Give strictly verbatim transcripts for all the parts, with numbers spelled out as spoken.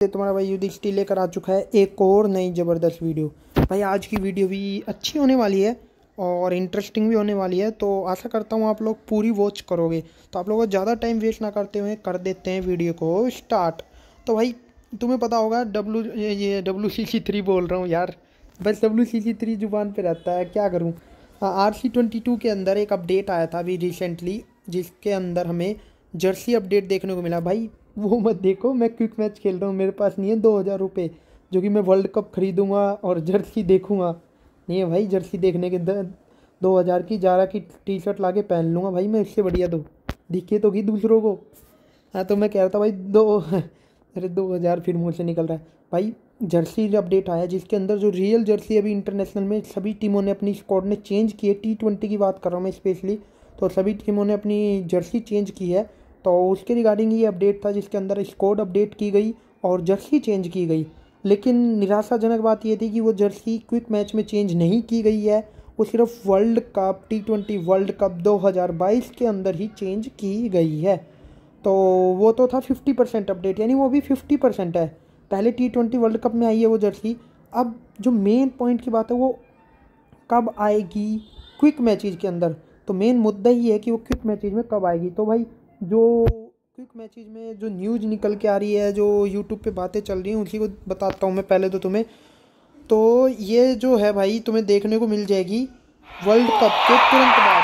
तुम्हारा भाई युधिष्ठिर लेकर आ चुका है एक और नई ज़बरदस्त वीडियो। भाई आज की वीडियो भी अच्छी होने वाली है और इंटरेस्टिंग भी होने वाली है, तो आशा करता हूँ आप लोग पूरी वॉच करोगे। तो आप लोगों को ज़्यादा टाइम वेस्ट ना करते हुए कर देते हैं वीडियो को स्टार्ट। तो भाई तुम्हें पता होगा डब्लू ये डब्लू सी सी थ्री बोल रहा हूँ यार, बस डब्लू सी सी थ्री जुबान पर रहता है, क्या करूँ। आर सी ट्वेंटी टू के अंदर एक अपडेट आया था अभी रिसेंटली, जिसके अंदर हमें जर्सी अपडेट देखने को मिला। भाई वो मत देखो, मैं क्विक मैच खेल रहा हूँ, मेरे पास नहीं है दो हज़ार रुपये जो कि मैं वर्ल्ड कप खरीदूंगा और जर्सी देखूंगा। नहीं है भाई, जर्सी देखने के दो हज़ार की जारा की टी शर्ट ला के पहन लूँगा भाई मैं, इससे बढ़िया दो दिखे तो कि दूसरों को। हाँ तो मैं कह रहा था भाई दो अरे दो हज़ार फिर मुँह से निकल रहा है। भाई जर्सी अपडेट आया जिसके अंदर जो रियल जर्सी अभी इंटरनेशनल में सभी टीमों ने अपनी स्क्वाड ने चेंज की है, टी ट्वेंटी की बात कर रहा हूँ मैं स्पेशली, तो सभी टीमों ने अपनी जर्सी चेंज की है। तो उसके रिगार्डिंग ये अपडेट था जिसके अंदर स्क्वाड अपडेट की गई और जर्सी चेंज की गई। लेकिन निराशाजनक बात ये थी कि वो जर्सी क्विक मैच में चेंज नहीं की गई है, वो सिर्फ world cup T twenty world cup दो हज़ार बाईस के अंदर ही चेंज की गई है। तो वो तो था फिफ्टी परसेंट अपडेट, यानी वो भी फिफ्टी परसेंट है। पहले टी ट्वेंटी वर्ल्ड कप में आई है वो जर्सी। अब जो मेन पॉइंट की बात है वो कब आएगी क्विक मैचेज़ के अंदर, तो मेन मुद्दा ही है कि वो क्विक मैचेज़ में कब आएगी। तो भाई जो क्विक मैचेज़ में जो न्यूज़ निकल के आ रही है, जो यूट्यूब पे बातें चल रही हैं, उसी को बताता हूँ मैं पहले तो तुम्हें। तो ये जो है भाई तुम्हें देखने को मिल जाएगी वर्ल्ड कप के तुरंत बाद।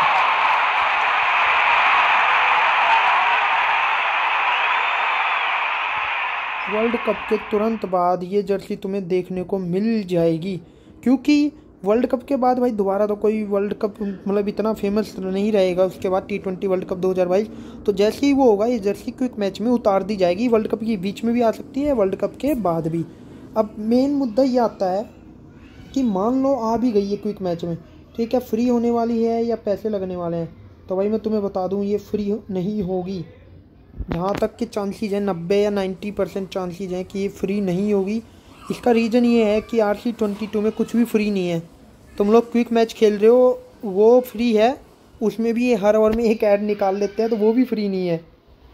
वर्ल्ड कप के तुरंत बाद ये जर्सी तुम्हें देखने को मिल जाएगी, क्योंकि वर्ल्ड कप के बाद भाई दोबारा तो कोई वर्ल्ड कप मतलब इतना फेमस नहीं रहेगा उसके बाद टी ट्वेंटी वर्ल्ड कप दो हज़ार बाईस। तो जैसे ही वो होगा ये जर्सी क्विक मैच में उतार दी जाएगी, वर्ल्ड कप के बीच में भी आ सकती है, वर्ल्ड कप के बाद भी। अब मेन मुद्दा ये आता है कि मान लो आ भी गई है क्विक मैच में, ठीक है, फ्री होने वाली है या पैसे लगने वाले हैं। तो भाई मैं तुम्हें बता दूँ ये फ्री नहीं होगी, जहाँ तक के चांसेस हैं नब्बे या नाइन्टी परसेंट चांसेस हैं कि ये फ्री नहीं होगी। इसका रीज़न ये है कि आर सी ट्वेंटी टू में कुछ भी फ्री नहीं है। तुम लोग क्विक मैच खेल रहे हो वो फ्री है, उसमें भी ये हर ओवर में एक ऐड निकाल लेते हैं तो वो भी फ्री नहीं है।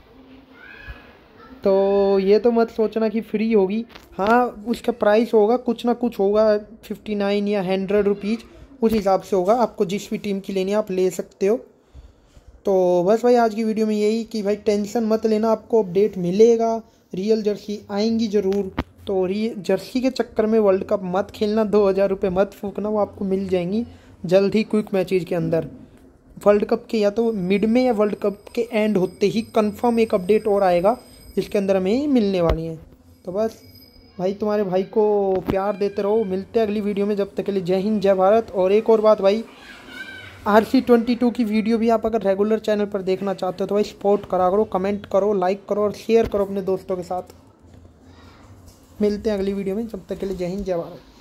तो ये तो मत सोचना कि फ्री होगी, हाँ उसका प्राइस होगा कुछ ना कुछ होगा, फिफ्टी नाइन या हंड्रेड रुपीज़ उस हिसाब से होगा। आपको जिस भी टीम की लेनी है आप ले सकते हो। तो बस भाई आज की वीडियो में यही कि भाई टेंशन मत लेना, आपको अपडेट मिलेगा, रियल जर्सी आएंगी ज़रूर। तो री जर्सी के चक्कर में वर्ल्ड कप मत खेलना, दो हज़ार रुपये मत फूकना, वो आपको मिल जाएंगी जल्द ही क्विक मैचेज़ के अंदर। वर्ल्ड कप के या तो मिड में या वर्ल्ड कप के एंड होते ही कंफर्म एक अपडेट और आएगा जिसके अंदर हमें मिलने वाली हैं। तो बस भाई तुम्हारे भाई को प्यार देते रहो, मिलते हैं अगली वीडियो में, जब तक के लिए जय हिंद जय भारत। और एक और बात भाई, आर सी ट्वेंटी टू की वीडियो भी आप अगर रेगुलर चैनल पर देखना चाहते हो तो भाई सपोर्ट करा करो, कमेंट करो, लाइक करो और शेयर करो अपने दोस्तों के साथ। मिलते हैं अगली वीडियो में, जब तक के लिए जय हिंद जय भारत।